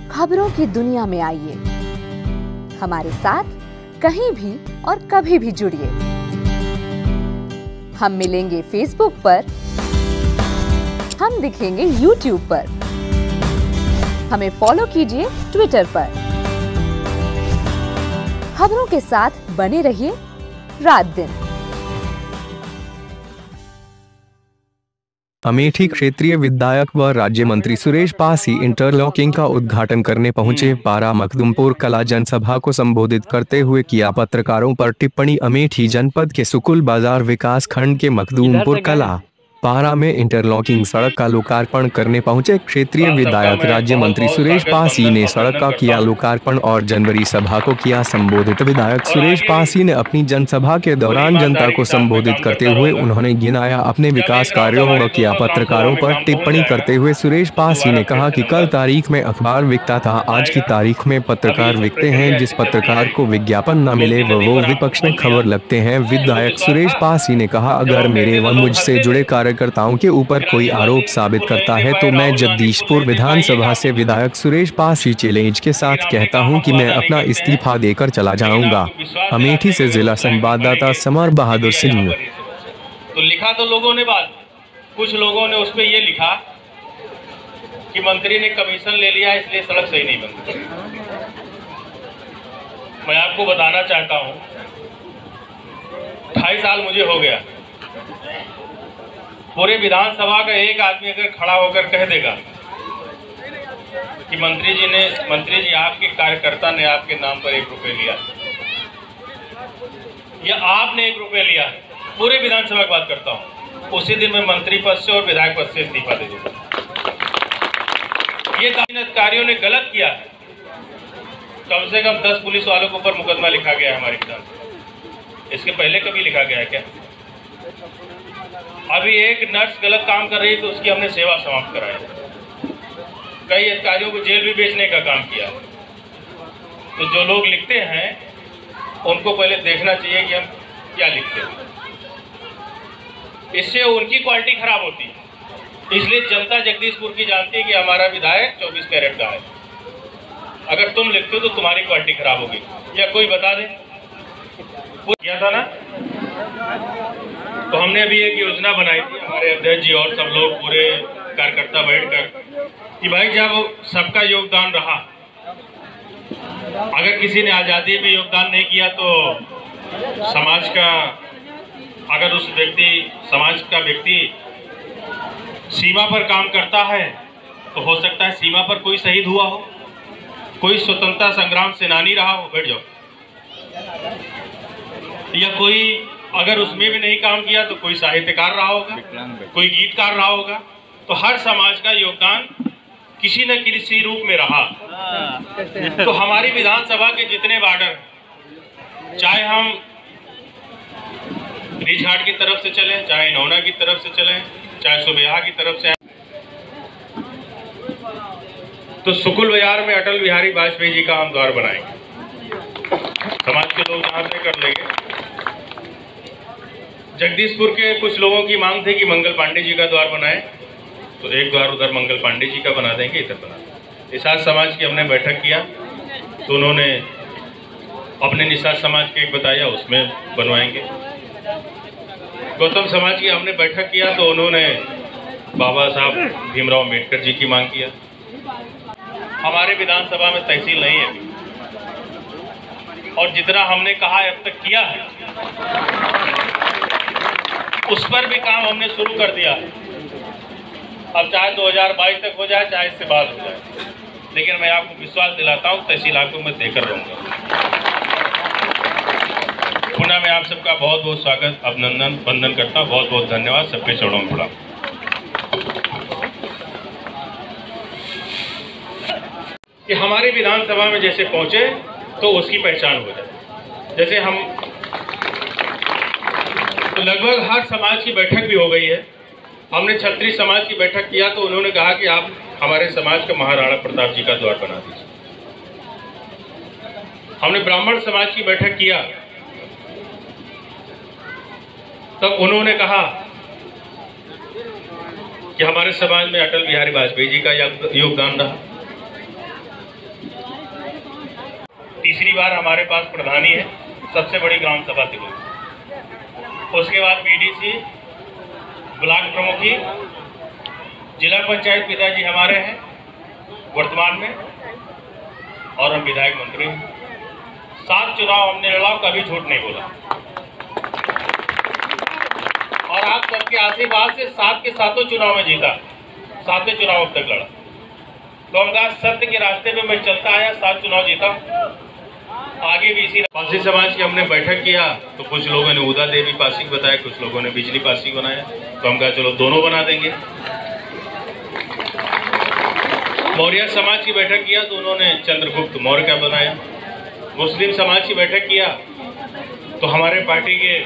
खबरों की दुनिया में आइए, हमारे साथ कहीं भी और कभी भी जुड़िए। हम मिलेंगे फेसबुक पर, हम दिखेंगे यूट्यूब पर, हमें फॉलो कीजिए ट्विटर पर। खबरों के साथ बने रहिए रात दिन। अमेठी क्षेत्रीय विधायक व राज्य मंत्री सुरेश पासी इंटरलॉकिंग का उद्घाटन करने पहुंचे। पारा मखदुमपुर कला जनसभा को संबोधित करते हुए किया पत्रकारों पर टिप्पणी। अमेठी जनपद के सुकुल बाजार विकास खंड के मखदुमपुर कला पारा में इंटरलॉकिंग सड़क का लोकार्पण करने पहुंचे। क्षेत्रीय विधायक राज्य मंत्री सुरेश पासी ने सड़क का किया लोकार्पण और जनवरी सभा को किया संबोधित। विधायक सुरेश पासी ने अपनी जनसभा के दौरान जनता को संबोधित करते हुए उन्होंने गिनाया अपने विकास कार्यों व किया पत्रकारों पर टिप्पणी करते हुए सुरेश पासी ने कहा कि कल तारीख में अखबार बिकता था, आज की तारीख में पत्रकार बिकते हैं। जिस पत्रकार को विज्ञापन न मिले वो विपक्ष में खबर लगते हैं। विधायक सुरेश पासी ने कहा, अगर मेरे व मुझसे जुड़े कार्यकर्ताओं के ऊपर कोई आरोप साबित करता है तो मैं जगदीशपुर विधानसभा से विधायक सुरेश पासी चैलेंज के साथ कहता हूं कि मैं अपना इस्तीफा देकर चला जाऊंगा। अमेठी से जिला संवाददाता समर बहादुर सिंह। तो लिखा तो लोगों ने बात, कुछ लोगों ने उसमें ये लिखा कि मंत्री ने कमीशन ले लिया इसलिए सड़क सही नहीं बन। मैं आपको बताना चाहता हूं 28 साल मुझे हो गया। पूरे विधानसभा का एक आदमी अगर खड़ा होकर कह देगा कि मंत्री जी आपके कार्यकर्ता ने आपके नाम पर 1 रुपये लिया या आपने 1 रुपये लिया, पूरे विधानसभा की बात करता हूं, उसी दिन मैं मंत्री पद से और विधायक पद से इस्तीफा दे दूंगा। ये अधिकारियों ने गलत किया है। कम से कम 10 पुलिस वालों के ऊपर मुकदमा लिखा गया है हमारे विधानसभा। इसके पहले कभी लिखा गया है क्या? अभी एक नर्स गलत काम कर रही है तो उसकी हमने सेवा समाप्त कराई। कई अधिकारियों को जेल भी बेचने का काम किया। तो जो लोग लिखते हैं उनको पहले देखना चाहिए कि हम क्या लिखते हैं, इससे उनकी क्वालिटी खराब होती है। इसलिए जनता जगदीशपुर की जानती है कि हमारा विधायक 24 कैरेट का है। अगर तुम लिखते हो तो तुम्हारी क्वालिटी खराब होगी। या कोई बता दे किया था ना। तो हमने अभी एक योजना बनाई थी, हमारे अध्यक्ष जी और सब लोग पूरे कार्यकर्ता बैठकर, कि भाई जब सबका योगदान रहा, अगर किसी ने आज़ादी में योगदान नहीं किया तो समाज का, अगर उस समाज का व्यक्ति सीमा पर काम करता है तो हो सकता है सीमा पर कोई शहीद हुआ हो, कोई स्वतंत्रता संग्राम सेनानी रहा हो, बैठ जाओ, या कोई अगर उसमें भी नहीं काम किया तो कोई साहित्यकार रहा होगा, कोई गीतकार रहा होगा। तो हर समाज का योगदान किसी न किसी रूप में रहा। तो हमारी विधानसभा के जितने वार्डर, चाहे हम रिझाट की तरफ से चलें, चाहे नौना की तरफ से चलें, चाहे सुबेहा की तरफ से, तो सुकुल बाजार में अटल बिहारी वाजपेयी जी का हम द्वार बनाएंगे। समाज के लोग जहां से कर लेंगे। जगदीशपुर के कुछ लोगों की मांग थी कि मंगल पांडे जी का द्वार बनाए, तो एक द्वार उधर मंगल पांडे जी का बना देंगे, इधर बना देंगे। निषाद समाज की हमने बैठक किया तो उन्होंने अपने निषाद समाज के एक बताया, उसमें बनवाएंगे। गौतम समाज की हमने बैठक किया तो उन्होंने बाबा साहब भीमराव अम्बेडकर जी की मांग किया। हमारे विधानसभा में तहसील नहीं है और जितना हमने कहा अब तक किया है उस पर भी काम हमने शुरू कर दिया है। अब चाहे 2022 तक हो जाए, चाहे इससे बाद हो जाए, लेकिन मैं आपको विश्वास दिलाता हूँ तहसील आपको मैं देकर रहूँगा। पुनः मैं आप सबका बहुत बहुत स्वागत, अभिनंदन, वंदन करता हूँ। बहुत बहुत धन्यवाद। सबके चरणों में प्रणाम। कि हमारी विधानसभा में जैसे पहुंचे तो उसकी पहचान हो जाए। जैसे हम तो लगभग हर समाज की बैठक भी हो गई है। हमने क्षत्रिय समाज की बैठक किया तो उन्होंने कहा कि आप हमारे समाज का महाराणा प्रताप जी का द्वार बना दीजिए। हमने ब्राह्मण समाज की बैठक किया तब उन्होंने कहा कि हमारे समाज में अटल बिहारी वाजपेयी जी का योगदान रहा। तीसरी बार हमारे पास प्रधानी है, सबसे बड़ी ग्राम सभा तिगुल। उसके बाद बीडीसी, ब्लॉक प्रमुखी, जिला पंचायत पिताजी हमारे हैं वर्तमान में, और हम विधायक मंत्री हैं। 7 चुनाव हमने लड़ा, कभी झूठ नहीं बोला, और आप सबके आशीर्वाद से 7 के 7 चुनाव में जीता, 7 चुनाव अब तक लड़ा। तो हम कहा सत्य के रास्ते पे मैं चलता आया, 7 चुनाव जीता, आगे भी इसी। पासी समाज की हमने बैठक किया तो कुछ लोगों ने उदा देवी पासी बताया, कुछ लोगों ने बिजली पासी बनाया, तो हम कहा चलो दोनों बना देंगे। मौर्य समाज की बैठक किया तो उन्होंने चंद्रगुप्त मौर्य का बनाया। मुस्लिम समाज की बैठक किया तो हमारे पार्टी के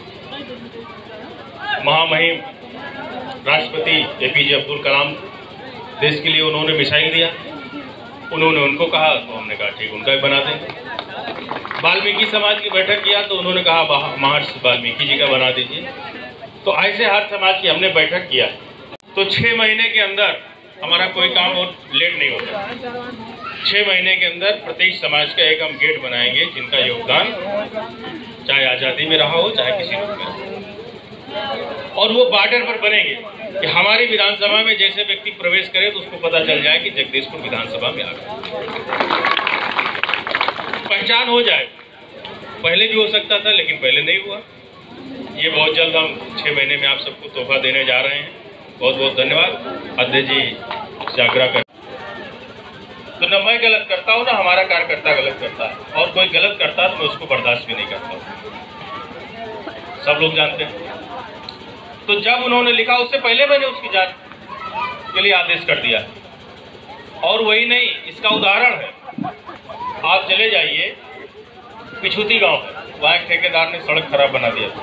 महामहिम राष्ट्रपति एपीजे अब्दुल कलाम देश के लिए उन्होंने मिसाइल दिया, उन्होंने उनको कहा तो हमने कहा ठीक उनका भी बना देंगे। वाल्मीकि समाज की बैठक किया तो उन्होंने कहा महर्षि वाल्मीकि जी का बना दीजिए। तो ऐसे हर समाज की हमने बैठक किया। तो 6 महीने के अंदर हमारा कोई काम और लेट नहीं होता। 6 महीने के अंदर प्रत्येक समाज का एक हम गेट बनाएंगे जिनका योगदान चाहे आज़ादी में रहा हो चाहे किसी रूप में, और वो बॉर्डर पर बनेंगे कि हमारी विधानसभा में जैसे व्यक्ति प्रवेश करे तो उसको पता चल जाए कि जगदीशपुर विधानसभा में आ गया, पहचान हो जाए। पहले भी हो सकता था लेकिन पहले नहीं हुआ। ये बहुत जल्द हम 6 महीने में आप सबको तोहफा देने जा रहे हैं। बहुत बहुत धन्यवाद। अध्यक्ष जी से आग्रह कर, तो न मैं गलत करता हूँ ना हमारा कार्यकर्ता गलत करता है, और कोई गलत करता है तो मैं उसको बर्दाश्त भी नहीं करता हूँ, सब लोग जानते हैं। तो जब उन्होंने लिखा उससे पहले मैंने उसकी जांच के लिए आदेश कर दिया। और वही नहीं, इसका उदाहरण है, आप चले जाइए पिछुती गांव में, वहाँ एक ठेकेदार ने सड़क खराब बना दिया,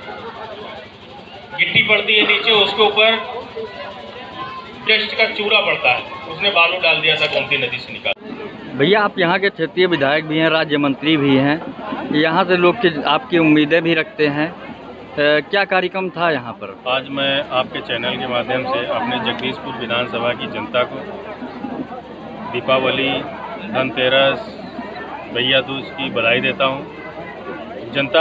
गिट्टी पड़ती है नीचे, उसके ऊपर टेस्ट का चूड़ा पड़ता है, उसने बालू डाल दिया था गोमती नदी से निकाल। भैया आप यहाँ के क्षेत्रीय विधायक भी हैं, राज्य मंत्री भी हैं, यहाँ से लोग आपकी उम्मीदें भी रखते हैं, क्या कार्यक्रम था यहाँ पर? आज मैं आपके चैनल के माध्यम से अपने जगदीशपुर विधानसभा की जनता को दीपावली, धनतेरस, भैया दूज की बधाई देता हूँ। जनता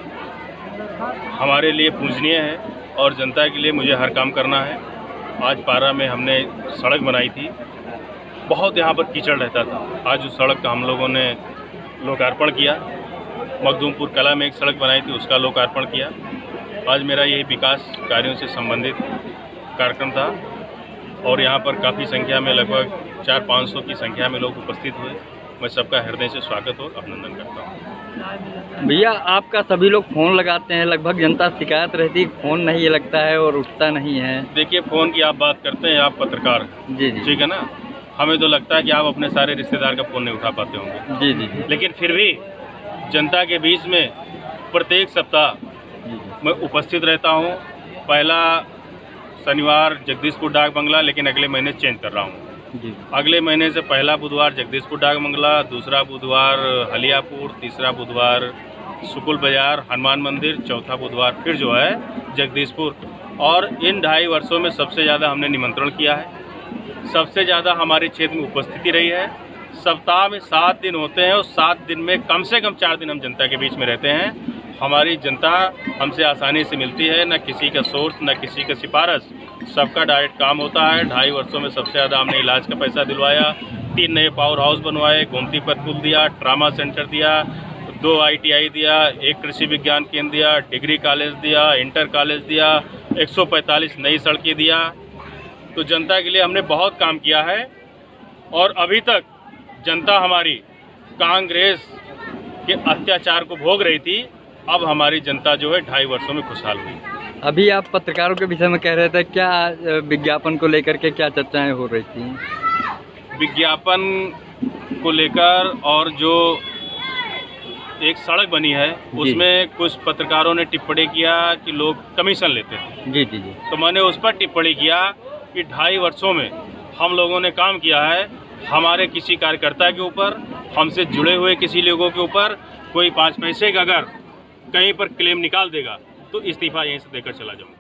हमारे लिए पूजनीय है और जनता के लिए मुझे हर काम करना है। आज पारा में हमने सड़क बनाई थी, बहुत यहाँ पर कीचड़ रहता था, आज उस सड़क का हम लोगों ने लोकार्पण किया। मखदूमपुर कला में एक सड़क बनाई थी, उसका लोकार्पण किया। आज मेरा यही विकास कार्यों से संबंधित कार्यक्रम था और यहाँ पर काफ़ी संख्या में लगभग 400-500 की संख्या में लोग उपस्थित हुए। मैं सबका हृदय से स्वागत और अभिनंदन करता हूँ। भैया आपका सभी लोग फ़ोन लगाते हैं, लगभग जनता शिकायत रहती है फ़ोन नहीं लगता है और उठता नहीं है। देखिए फ़ोन की आप बात करते हैं, आप पत्रकार, जी जी ठीक है ना, हमें तो लगता है कि आप अपने सारे रिश्तेदार का फ़ोन नहीं उठा पाते होंगे। जी जी, लेकिन फिर भी जनता के बीच में प्रत्येक सप्ताह मैं उपस्थित रहता हूँ। पहला शनिवार जगदीशपुर डाक बंगला, लेकिन अगले महीने चेंज कर रहा हूँ। अगले महीने से पहला बुधवार जगदीशपुर डाक बंगला, दूसरा बुधवार हलियापुर, तीसरा बुधवार सुकुल बाजार हनुमान मंदिर, चौथा बुधवार फिर जो है जगदीशपुर। और इन 2.5 वर्षों में सबसे ज़्यादा हमने निमंत्रण किया है, सबसे ज़्यादा हमारे क्षेत्र में उपस्थिति रही है। सप्ताह में 7 दिन होते हैं और 7 दिन में कम से कम 4 दिन हम जनता के बीच में रहते हैं। हमारी जनता हमसे आसानी से मिलती है, न किसी का सोर्स न किसी का सिफारिश, सबका डायरेक्ट काम होता है। 2.5 वर्षों में सबसे ज़्यादा हमने इलाज का पैसा दिलवाया, 3 नए पावर हाउस बनवाए, गोमती पर पुल दिया, ट्रामा सेंटर दिया, 2 ITI दिया, 1 कृषि विज्ञान केंद्र दिया, डिग्री कॉलेज दिया, इंटर कॉलेज दिया, 145 नई सड़कें दिया। तो जनता के लिए हमने बहुत काम किया है और अभी तक जनता हमारी कांग्रेस के अत्याचार को भोग रही थी, अब हमारी जनता जो है 2.5 वर्षों में खुशहाल हुई। अभी आप पत्रकारों के विषय में कह रहे थे, क्या विज्ञापन को लेकर के क्या चर्चाएं हो रही थी? विज्ञापन को लेकर और जो एक सड़क बनी है उसमें कुछ पत्रकारों ने टिप्पणी किया कि लोग कमीशन लेते हैं। जी जी जी। तो मैंने उस पर टिप्पणी किया कि 2.5 वर्षों में हम लोगों ने काम किया है। हमारे किसी कार्यकर्ता के ऊपर, हमसे जुड़े हुए किसी लोगों के ऊपर कोई 5 पैसे का अगर कहीं पर क्लेम निकाल देगा तो इस्तीफा यहीं से देकर चला जाऊंगा।